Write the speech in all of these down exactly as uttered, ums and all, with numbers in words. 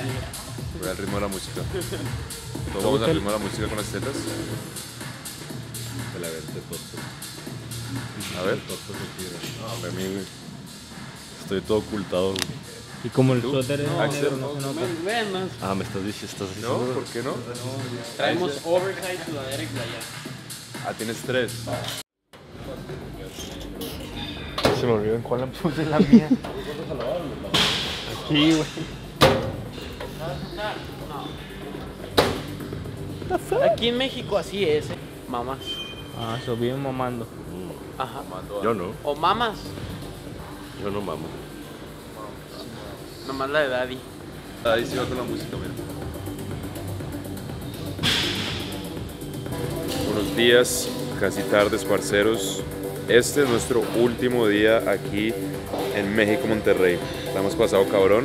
Voy al ritmo de la música. ¿Todos vamos al ritmo de la música con las tetas? A ver, te toco. A ver. No, a mí, güey. Estoy todo ocultado, güey. Y como el ¿Tú? suéter es No, negro, no se nota. Menos. Ah, me estás diciendo, estás ¿No? diciendo. ¿Por qué no? Traemos oversize, sudadera y playa. Ah, tienes tres. Se me olvidó en cuál la puse la mía. Aquí, güey. Aquí en México así es, ¿eh? Mamás. Ah, eso bien mamando. Ajá. Yo no, O mamas. yo no mamo. Nomás la de daddy. Ahí sí va con la música, mira. Buenos días, casi tardes, parceros. Este es nuestro último día aquí en México, Monterrey. La hemos pasado cabrón.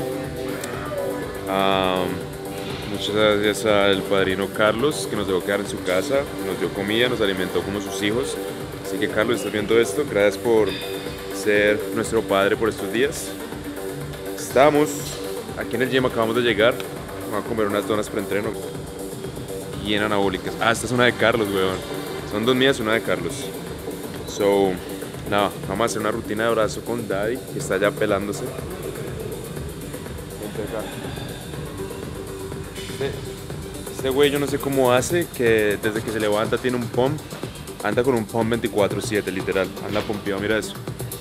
Um, muchas gracias al padrino Carlos, que nos dejó quedar en su casa, nos dio comida, nos alimentó como sus hijos. Así que Carlos, estás viendo esto, gracias por ser nuestro padre por estos días. Estamos aquí en el gym, acabamos de llegar. Vamos a comer unas donas pre-entreno bien anabólicas. Ah, esta es una de Carlos, weón. Son dos mías y una de Carlos. So, nada, vamos a hacer una rutina de brazo con Daddy, que está ya pelándose. Este, este güey yo no sé cómo hace, que desde que se levanta tiene un pump. Anda con un pump veinticuatro siete, literal. Anda pompeado, mira eso.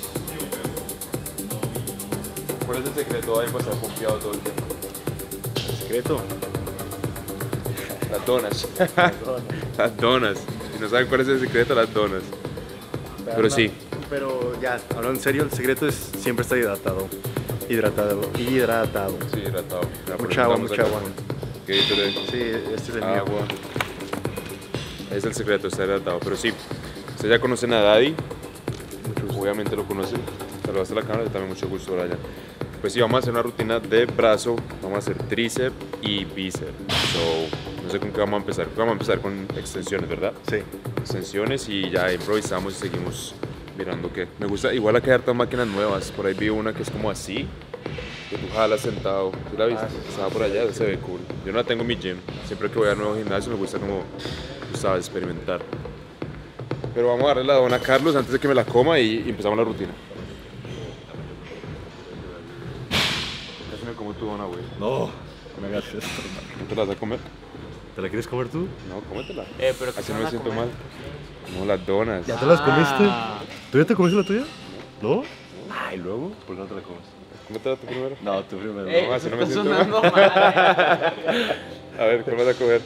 ¿Cuál es el secreto ahí para estar pompeado todo el tiempo? ¿El secreto? Las donas. Las donas. Si no saben cuál es el secreto, las donas. Pero sí. Pero ya, hablando en serio, el secreto es siempre estar hidratado. Hidratado, hidratado. Sí, hidratado. Ya, por Mucha eso agua, estamos mucha acá agua. con Gatorade. Sí, este es el mío. Agua. Es el secreto, estar hidratado. Pero sí, ustedes ya conocen a Daddy. Obviamente lo conocen. Saludaste a la cámara, también mucho gusto, Brian. Pues sí, vamos a hacer una rutina de brazo. Vamos a hacer tríceps y bíceps. So, no sé con qué vamos a empezar. Vamos a empezar con extensiones, ¿verdad? Sí. Extensiones y ya improvisamos y seguimos mirando qué. Me gusta, igual hay hartas máquinas nuevas. Por ahí vi una que es como así, que tú jalas sentado. ¿Tú la viste? Ah, sí. Estaba por allá, se ve cool. Yo no la tengo en mi gym. Siempre que voy a nuevo gimnasio me gusta como, tú sabes, experimentar. Pero vamos a darle la dona a Carlos antes de que me la coma y, y empezamos la rutina. Casi me como tu dona, güey. No, no me hagas esto, hermano. ¿No te la vas a comer? ¿Te la quieres comer tú? No, cómetela. Eh, pero que Así se no van me a siento comer. mal. No, las donas. ¿Ya te las comiste? Ah. ¿Tú ya te comiste la tuya? ¿No? Ay, luego, ¿por qué no te la comes? Cómetela tú primero. No, tú primero. Eh, No, así no me está siento sonando mal. mal. A ver, ¿cuál vas a comer?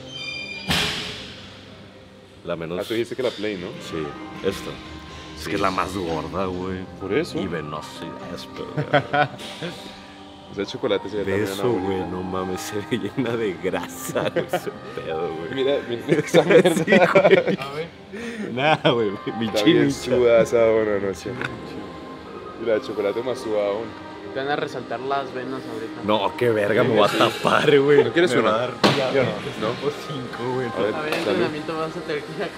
La menos. Ah, tú dijiste que la Play, ¿no? Sí, esta. Es que es la más gorda, güey. Por eso. Y venosa y esto, Ese chocolate se ve De también eso, anabólico. güey, no mames, se ve llena de grasa, güey, ese pedo, güey. Mira, mira esa mierda. Sí, güey. Nah, güey, mi Está bien chimicha. sudada esa dona, no sé. Mira, el chocolate más sudado aún. Te van a resaltar las venas ahorita. No, qué verga, me va a tapar, güey. ¿No quieres Me una? va a dar Yo no. no. Tipo cinco, güey. A ver, A ver, salud. entrenamiento vas a tener que ir acá.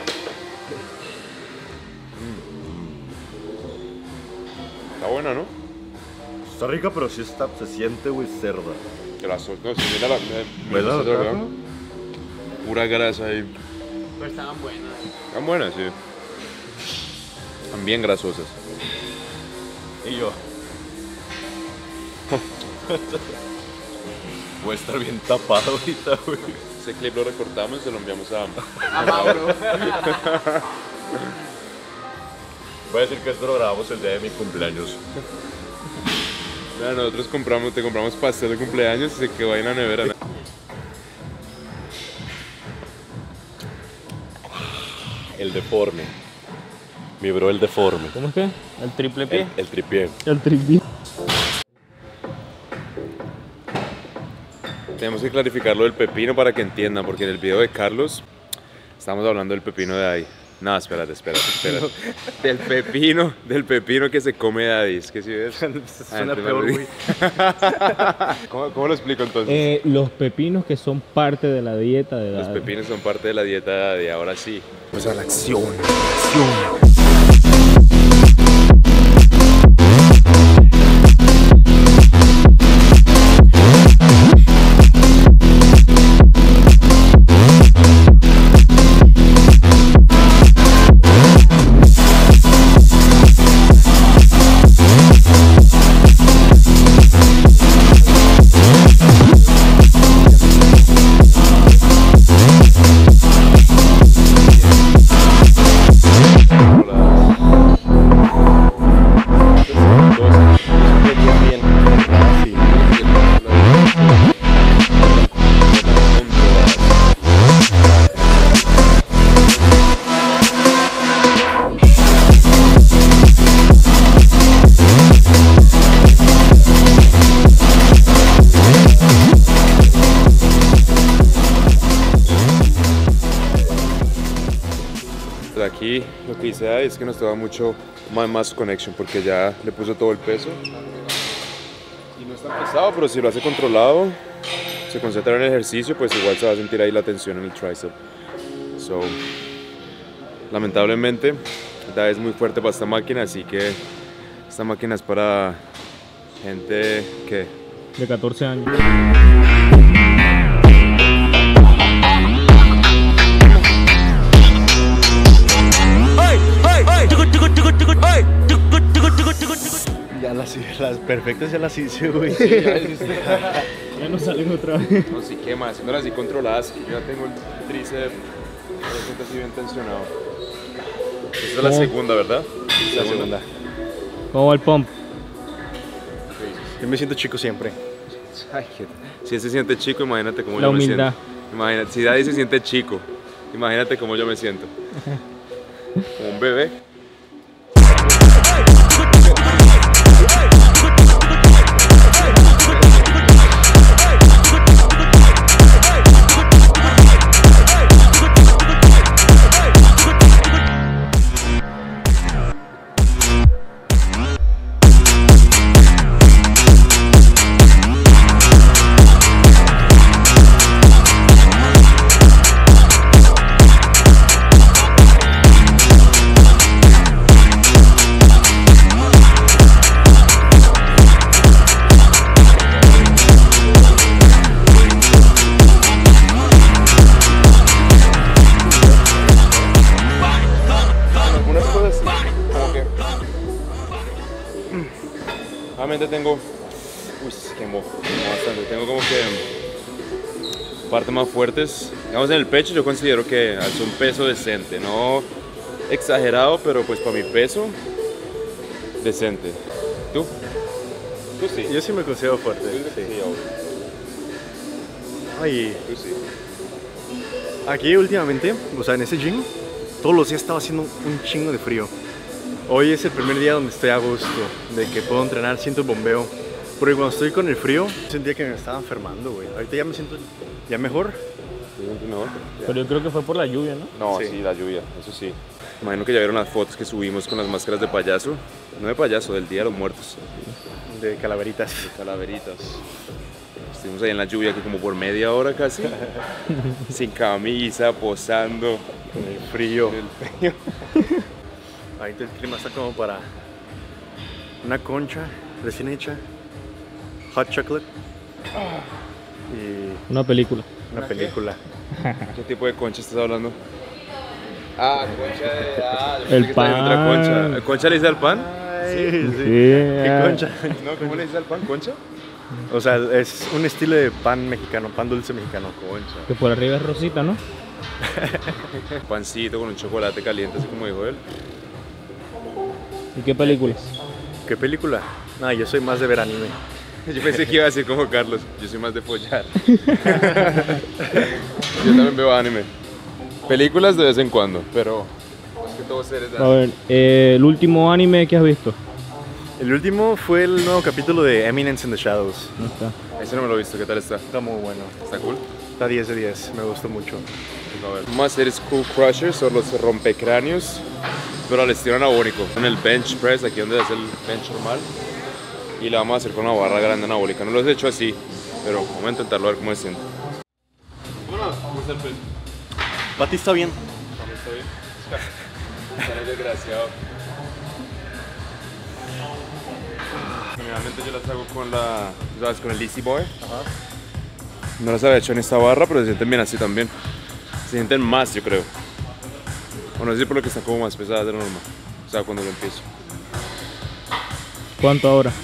Está buena, ¿no? Está rica, pero sí está, se siente, güey, cerda. Graso. No, si mira la... me- ¿Verdad? me- ¿Verdad? Pura grasa ahí. Pero estaban buenas. Están buenas, sí. Están bien grasosas. Y yo. Voy a estar bien tapado ahorita, güey. Ese clip lo recortamos y se lo enviamos a... A Mauro. Voy a decir que esto lo grabamos el día de mi cumpleaños. Mira, nosotros compramos, te compramos pastel de cumpleaños y se quedó ahí en la nevera. ¿No? El deforme. Mi bro, el deforme. ¿Cómo es que? ¿El triple El, pie? el tripié. El triple. Tenemos que clarificar lo del pepino para que entiendan, porque en el video de Carlos estamos hablando del pepino de Daddy. No, espérate, espérate, espérate. Del pepino, del pepino que se come Daddy. Es que si ves. Suena Ah, peor, güey. ¿Cómo, ¿Cómo lo explico entonces? Eh, los pepinos que son parte de la dieta de Los Daddy. pepinos son parte de la dieta de Daddy, ahora sí. Pues a la acción, acción. aquí lo que dice Dai es que nos toma mucho más, más connection porque ya le puso todo el peso. Y no es tan pesado, pero si lo hace controlado, se concentra en el ejercicio, pues igual se va a sentir ahí la tensión en el tricep. So, lamentablemente, Dai es muy fuerte para esta máquina, así que esta máquina es para gente que... De catorce años. Ya las, las perfectas ya las hice, güey. Ya no salen otra vez. No, sí quema, haciéndolas así controladas, que yo ya tengo el tríceps, me siento así bien tensionado. Esta es la ¿Cómo? segunda, ¿verdad? La segunda. ¿Cómo va el pump? Yo me siento chico siempre. Ay, qué- si él se siente chico, imagínate cómo La yo me humildad. siento. Imagínate, si Daddy se siente chico, imagínate cómo yo me siento. Como un bebé. Algunas cosas sí, como que... Realmente tengo... Uy, se quemó, quemó bastante. Tengo como que... partes más fuertes. Digamos, en el pecho yo considero que es un peso decente. No exagerado, pero pues para mi peso, decente. ¿Tú? Tú sí. Yo sí me considero fuerte. Sí, Sí. obvio. Ay, Tú sí. aquí últimamente, o sea, en ese gym, todos los días estaba haciendo un chingo de frío. Hoy es el primer día donde estoy a gusto, de que puedo entrenar, siento el bombeo. Porque cuando estoy con el frío, sentía que me estaba enfermando, güey. Ahorita ya me siento ya mejor. ¿Te sientes mejor? Ya. Pero yo creo que fue por la lluvia, ¿no? No, sí. Sí. la lluvia, eso sí. Imagino que ya vieron las fotos que subimos con las máscaras de payaso. No de payaso, del Día de los Muertos. De calaveritas. Calaveritas. Estuvimos ahí en la lluvia que como por media hora casi. Sin camisa, posando. Con el frío. En el frío. Ahorita el clima está como para una concha recién hecha, hot chocolate y Una película. una película. ¿Qué tipo de concha estás hablando? Ah, concha de... Ah, yo El pensé que estabas en otra pan. concha. ¿Concha le dice al pan? Ay, sí. Sí, ¿Qué ah. concha? No, ¿cómo le dice al pan? ¿Concha? O sea, es un estilo de pan mexicano, pan dulce mexicano. Concha. Que por arriba es rosita, ¿no? Pancito con un chocolate caliente, así como dijo él. ¿Y qué película? ¿Qué película? No, yo soy más de ver anime. Yo pensé que iba a decir como Carlos, yo soy más de follar. Yo también veo anime. Películas de vez en cuando, pero es que todos seres de A ver, eh, el último anime que has visto. El último fue el nuevo capítulo de Eminence in the Shadows. No está. Ese no me lo he visto, ¿qué tal está? Está muy bueno. ¿Está cool? Está diez de diez, me gustó mucho. A ver. Vamos a hacer Skull Crushers o los rompecráneos, pero al estilo anabólico. En el bench press, aquí donde es el bench normal. Y la vamos a hacer con una barra grande anabólica. No lo he hecho así, pero vamos a intentarlo a ver cómo se siente. Bueno, ¿cómo está el peso? Pati está bien. ¿Está bien? Está desgraciado. Generalmente yo las hago con la, ¿sabes? Con el Easy Boy. Ajá. No las había hecho en esta barra, pero se sienten bien así también. Se sienten más, yo creo. O no sé si por lo que están como más pesadas de lo normal. O sea, cuando lo empiezo. ¿Cuánto ahora?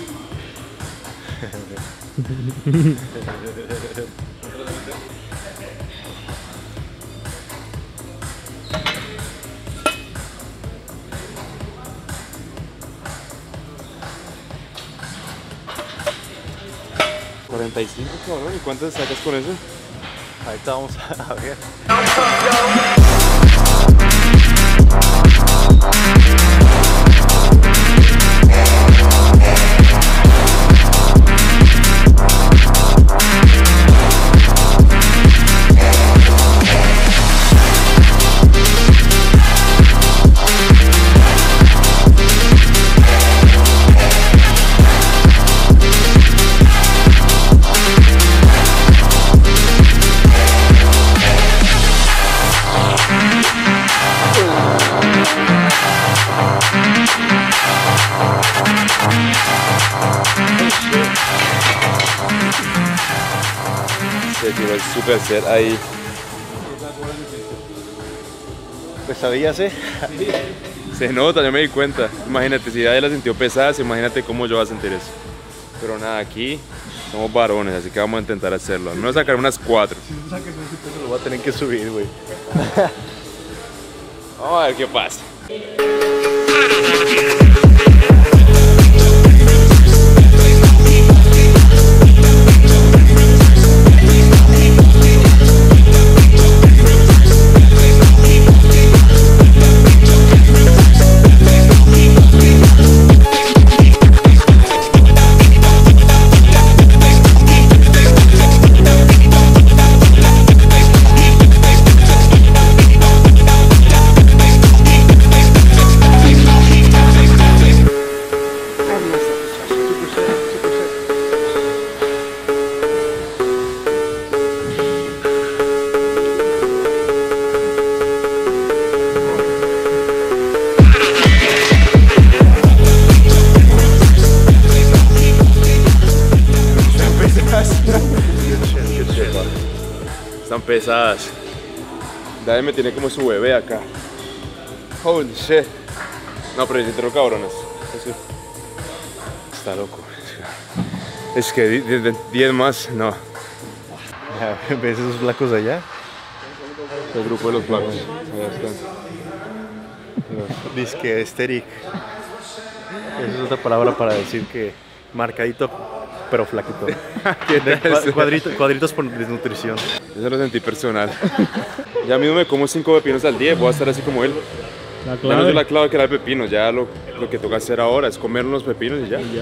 cuarenta y cinco, cabrón. ¿Y cuántas sacas con eso? Ahorita vamos a ver. Se tiró el super set ahí. Pesadillas, ¿eh? Se nota, yo me di cuenta. Imagínate, si ella la sintió pesada, imagínate cómo yo voy a sentir eso. Pero nada, aquí somos varones, así que vamos a intentar hacerlo. No sacar unas cuatro. Si no saques un peso, lo voy a tener que subir, güey. Vamos a ver qué pasa. Están pesadas. Dave me tiene como su bebé acá. Holy shit. No, pero yo tengo cabronas. Está loco. Es que diez más, no. ¿Ves esos flacos allá? El grupo de los flacos. Allá están. Dice que esteric. Esa es otra palabra para decir que marcadito, pero flaquito. De cuadrito, cuadritos por desnutrición. Eso lo sentí personal. Ya mismo me como cinco pepinos al día, voy a estar así como él. La Ya no clave. es la clave que era el pepino, ya lo, lo que toca hacer ahora es comer unos pepinos y ya. Y ya.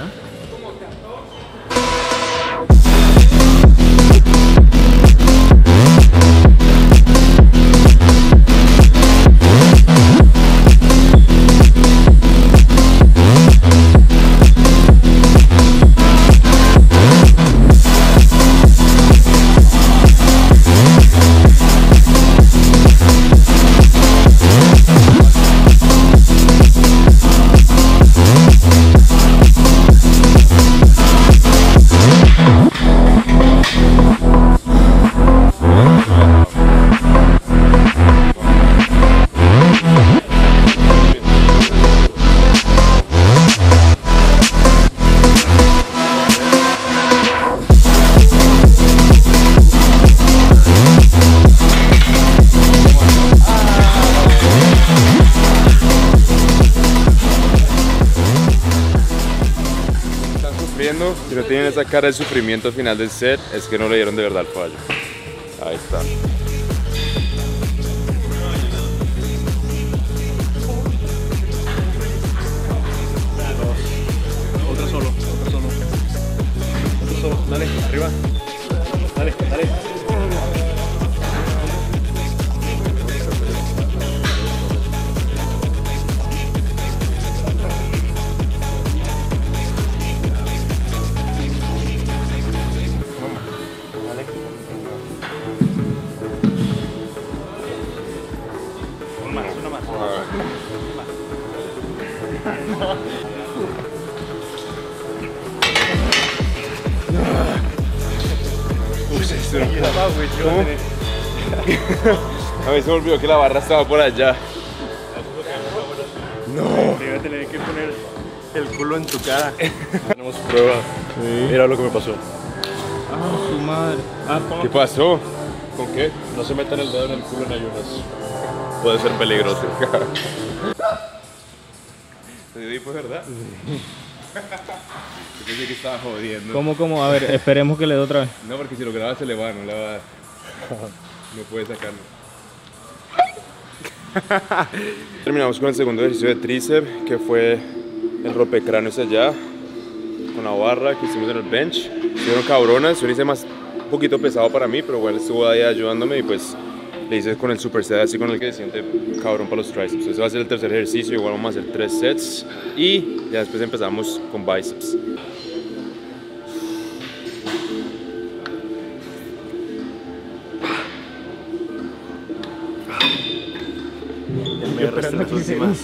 Si no tienen esa cara de sufrimiento al final del set, es que no le dieron de verdad el fallo. Ahí está. Otro solo, otro solo. Otro solo, dale, arriba. Dale, dale. ¿Cómo? A mí se me olvidó que la barra estaba por allá. No. Te voy a tener que poner el culo en tu cara. Tenemos prueba. Sí. Mira lo que me pasó. Ah, su madre. Ah, ponga- ¿Qué pasó? ¿Con qué? No se metan el dedo en el culo en ayunas. Puede ser peligroso. ¿Te dio hipo, verdad? Yo pensé que estaba jodiendo. ¿Cómo, cómo? A ver, esperemos que le dé otra vez. No, porque si lo grabas se le va, no le va a dar. No puede sacarlo. Terminamos con el segundo ejercicio de tríceps, que fue el rompecráneos allá, con la barra que hicimos en el bench. Estuvieron cabronas, yo lo hice más, un poquito pesado para mí, pero bueno, estuvo ahí ayudándome y pues le hice con el superset así con el que se siente cabrón para los tríceps. Ese va a ser el tercer ejercicio, igual vamos a hacer tres sets y ya después empezamos con bíceps. Me arrastré las últimas.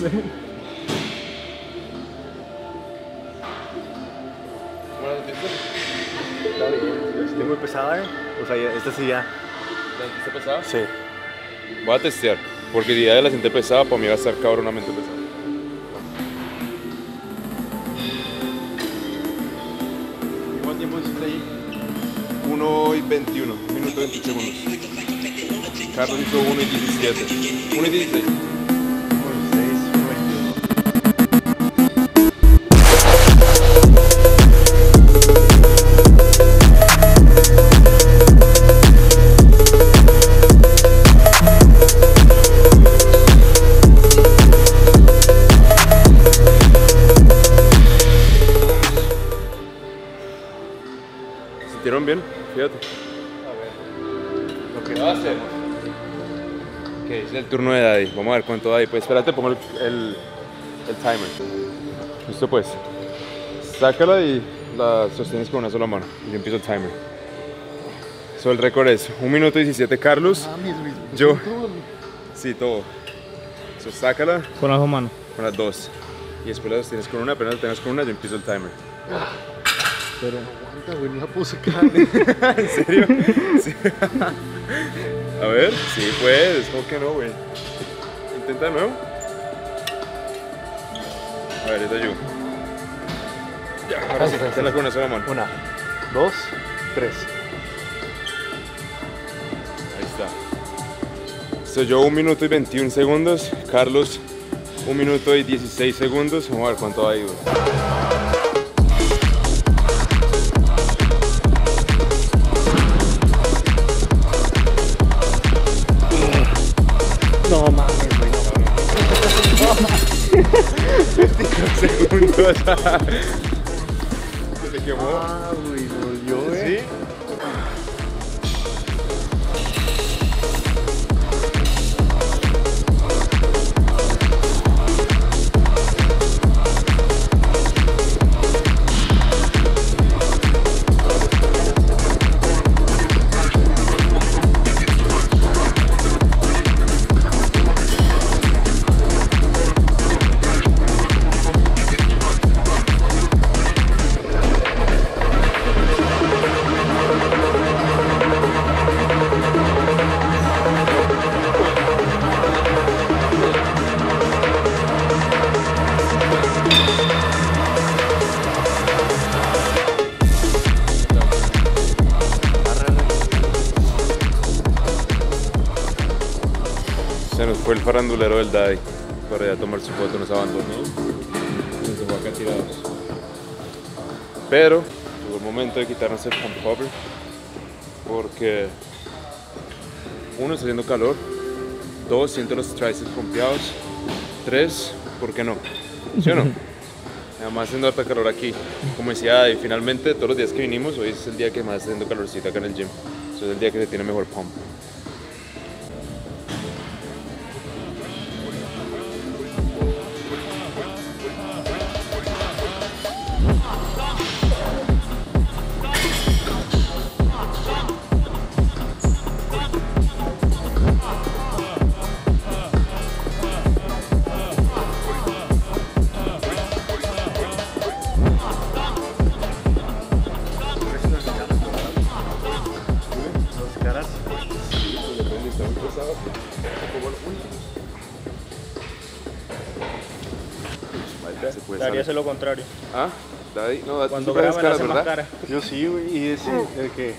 Está bien, estoy muy pesado. pesada, ¿eh? O sea, ya- esta sí ya. ¿La sentiste pesada? Sí. Voy a testear, porque si ya la senté pesada, para mí va a estar cabronamente pesada. ¿Cuánto tiempo hiciste ahí? uno y veintiuno, un minuto y veinte segundos. Carlos hizo uno y diecisiete. uno y dieciséis. ¿Sintieron bien? Fíjate. Lo que va a hacer. Ok, es el turno de Daddy. Vamos a ver cuánto Daddy. Pues espérate, pongo el, el, el timer. Listo pues. Sácala y la sostienes con una sola mano. Y yo empiezo el timer. So, el récord es un minuto diecisiete Carlos. Yo. Sí, todo. So, sácala Con las dos manos. con las dos. Y después la sostienes con una. Apenas la tengas con una, yo empiezo el timer. Pero Aguanta, güey, no la puedo sacar. ¿En serio? Sí. A ver, sí puedes, ¿cómo que no, güey? Intenta de nuevo. A ver, esta yo. Ya, ahora sí, hazla con una sola mano. Una, dos, tres. Ahí está. Soy yo un minuto y veintiún segundos. Carlos, un minuto y dieciséis segundos. Vamos a ver cuánto ha ido. No mames, güey. Segundos. Se te quemó. Ah, güey, dolió, güey. ¿Sí? Se nos fue el farandulero del Daddy para ya tomar su foto, nos abandonó. Nos dejó acá tirados. Pero llegó el momento de quitarnos el pump cover porque uno, está haciendo calor, dos, siento los triceps pompeados, tres, ¿por qué no? ¿Sí o no? Además haciendo harta calor aquí. Como decía Daddy, finalmente todos los días que vinimos, hoy es el día que más está haciendo calorcito acá en el gym. Eso es el día que se tiene mejor pump. Dos caras. Se puede Daría saber. hacer lo contrario. Ah, Daddy, no, Daddy, Cuando tú sí graba pagas le hace caras, más ¿verdad? cara. Yo sí, güey. Y ese, el que.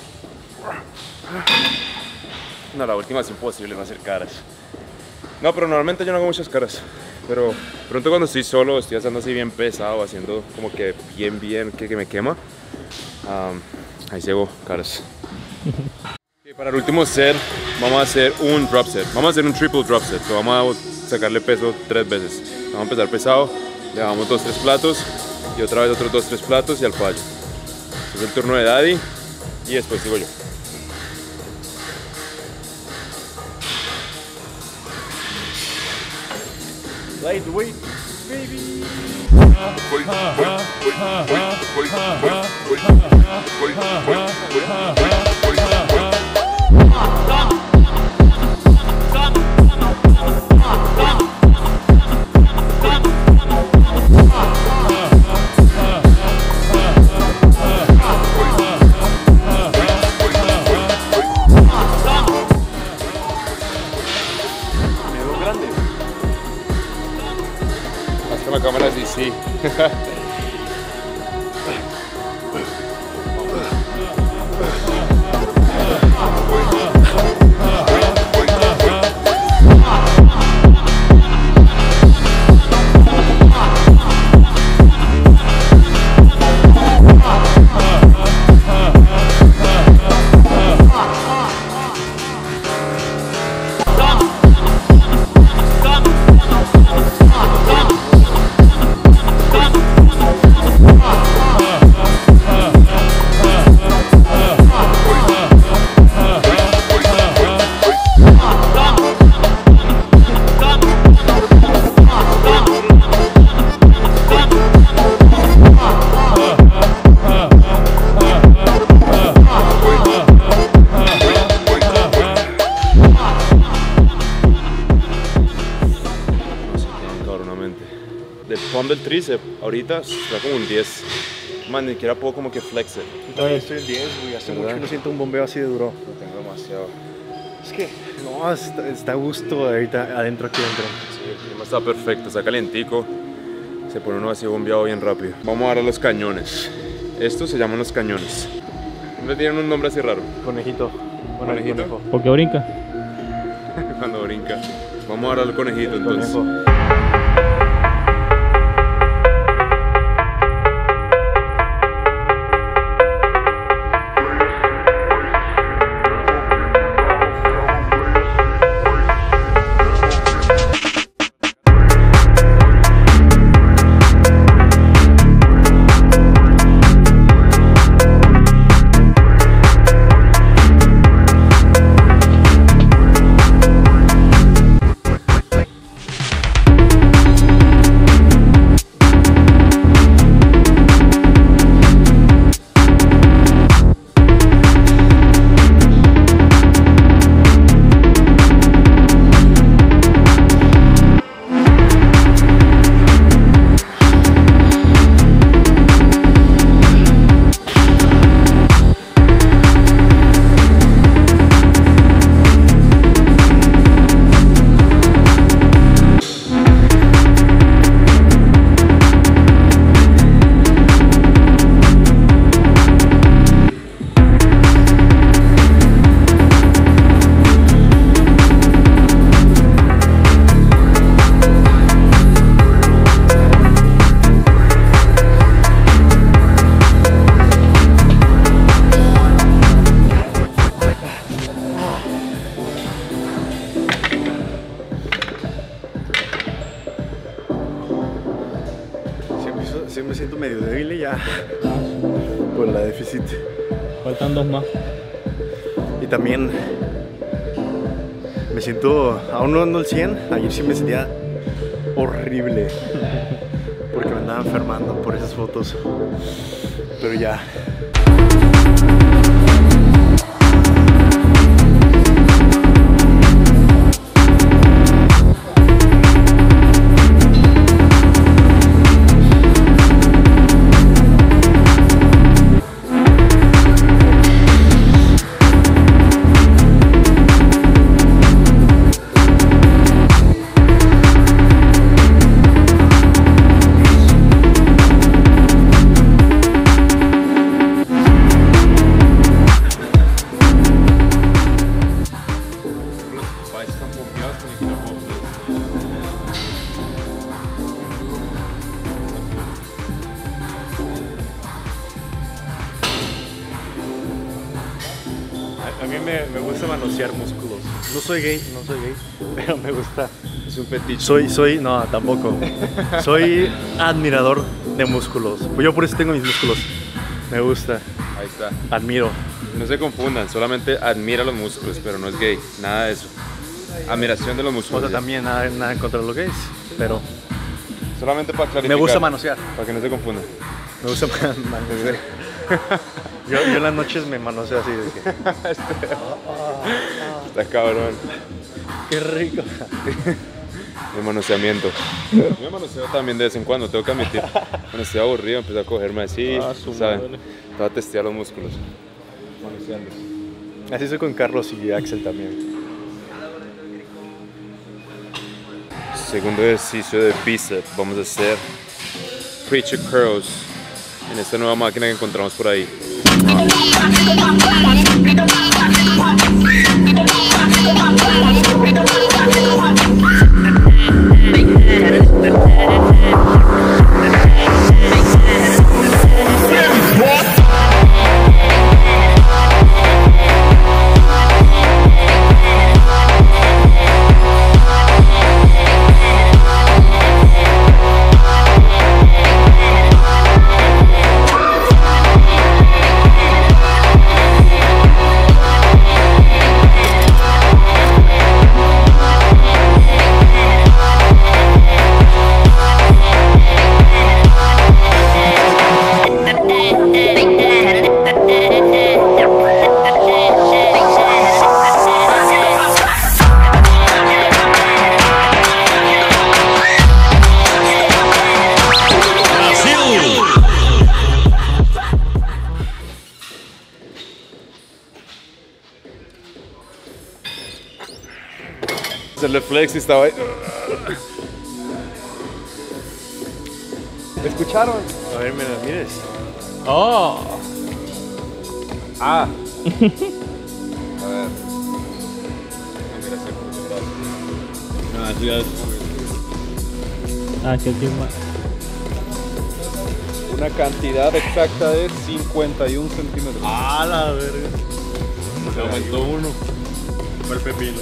No, la última es imposible no hacer caras. No, pero normalmente yo no hago muchas caras. Pero pronto cuando estoy solo, estoy haciendo así bien pesado, haciendo como que bien, bien, que, que me quema. um, ahí sí hago caras. Y para el último set, vamos a hacer un drop set. Vamos a hacer un triple drop set. So vamos a sacarle peso tres veces. Vamos a empezar pesado, le damos dos, tres platos. Y otra vez otros dos, tres platos y al fallo. Es el turno de Daddy y después sigo yo. Lightweight. Del pump del tríceps, ahorita está como un diez. Man, ni siquiera puedo como que flex it. Todavía estoy en diez, güey. Hace mucho que no siento un bombeo así de duro. Lo tengo demasiado. Es que, no, está, está a gusto ahorita adentro, aquí adentro. Sí, el clima está perfecto, está calientico. Se pone uno así bombeado bien rápido. Vamos a dar a los cañones. Estos se llaman los cañones. Siempre tienen un nombre así raro. Conejito. Bueno, ¿Conejito? conejo. ¿Por qué brinca? Cuando brinca. Vamos a dar al conejito entonces. Conejo. Sí me siento medio débil ya por la déficit. Faltan dos más. Y también me siento, aún no ando al cien, ayer sí me sentía horrible porque me andaba enfermando por esas fotos, pero ya. A mí me, me gusta manosear músculos. No soy gay, no soy gay, pero me gusta. Es un fetiche. Soy, soy, no, tampoco. Soy admirador de músculos. Pues yo por eso tengo mis músculos. Me gusta, Ahí está. admiro. No se confundan, solamente admira los músculos, pero no es gay, nada de eso. Admiración de los O músculos. sea, también nada, nada en contra de los gays, pero Solamente para clarificar. me gusta manosear. Para que no se confundan. Me gusta man- manosear. Yo, yo en las noches me manoseo así de que, Está cabrón. qué rico. El manoseamiento. Yo me manoseo también de vez en cuando, tengo que admitir. Cuando estoy aburrido, empiezo a cogerme así, Ah, su ¿saben? madre. Te voy a testear los músculos. Manoseándolos. Así soy con Carlos y Axel también. Segundo ejercicio de bíceps, vamos a hacer Creature Curls en esta nueva máquina que encontramos por ahí. El reflex estaba ahí. ¿Me escucharon? A ver, mira, mires. ¡Oh! Ah. A ver. Ah, sí, ya. Ah, qué chimba. Una cantidad exacta de cincuenta y un centímetros. ¡Ah, la verga! Se aumentó uno. Fue el pepino.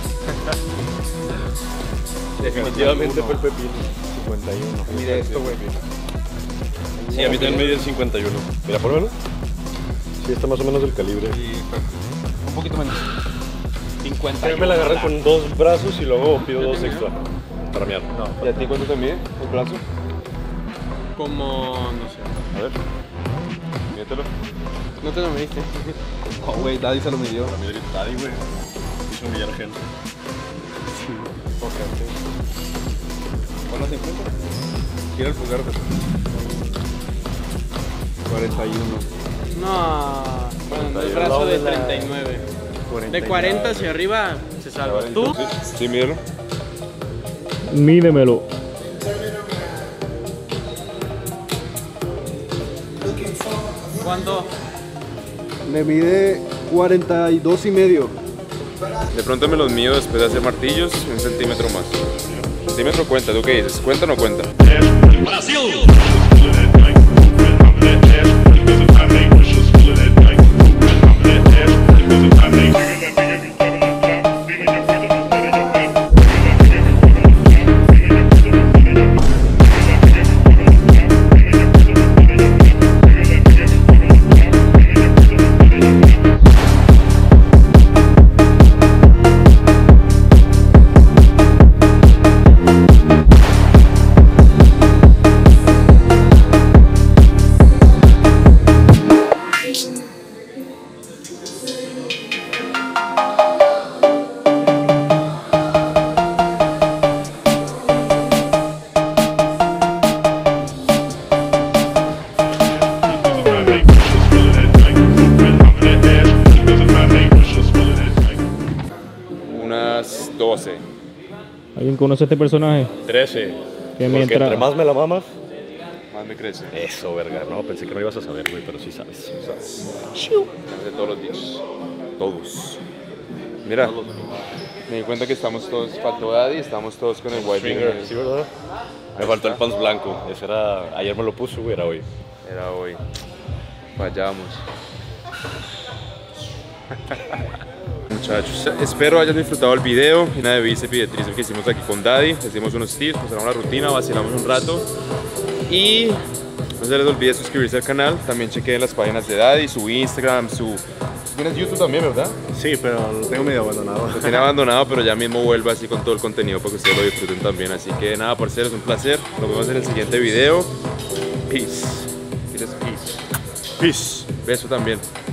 Definitivamente fue el pepino. cincuenta y uno. Mire esto, güey. Sí, a mí también me dio cincuenta y uno. Mira, por menos. Sí, está más o menos el calibre. Un poquito menos. cincuenta. Yo me la agarré con dos brazos y luego pido dos extra para miar. ¿Y a ti cuánto te mide el brazo? Como, no sé. A ver. Mídetelo. No te lo mediste. Oh, güey, Daddy se lo midió. Para mí era Daddy, güey. Hizo humillar gente. ¿Cuánto cincuenta? Quiero el pulgar. cuarenta y uno. No, bueno, el brazo de treinta y nueve. De cuarenta hacia arriba se salva. ¿Tú? Sí, mídelo. Mídemelo. ¿Cuánto? Me mide cuarenta y dos y medio. De pronto me los mido después de hacer martillos, un centímetro más. Centímetro cuenta, ¿tú qué dices? ¿Cuenta o no cuenta? doce. ¿Alguien conoce a este personaje? trece. Que Porque mientras... entre más me la mamas, Más me crece. eso, verga. No, pensé que no ibas a saber, güey, pero sí sabes. De todos los días. Todos. Mira, me di cuenta que estamos todos, faltó Daddy, estamos todos con el white Finger, finger. sí, ¿verdad? Me faltó el pants blanco. Ese era... Ayer me lo puso, güey, era hoy. Era hoy. Vayamos. Muchachos, espero hayan disfrutado el video, una de bíceps y de tríceps que hicimos aquí con Daddy. Hicimos unos tips, pasamos la rutina, vacilamos un rato. Y no se les olvide suscribirse al canal. También chequen las páginas de Daddy, su Instagram, su... Tienes YouTube también, ¿verdad? Sí, pero lo tengo medio abandonado. Lo tiene abandonado, pero ya mismo vuelve así con todo el contenido para que ustedes lo disfruten también. Así que nada, parceros, un placer. Nos vemos en el siguiente video. Peace. Peace. Peace. Beso también.